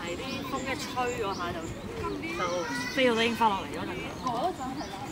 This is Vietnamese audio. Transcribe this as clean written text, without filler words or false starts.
啲風一吹嗰下就飛到都已經翻落嚟嗰陣。 嗰陣係啦。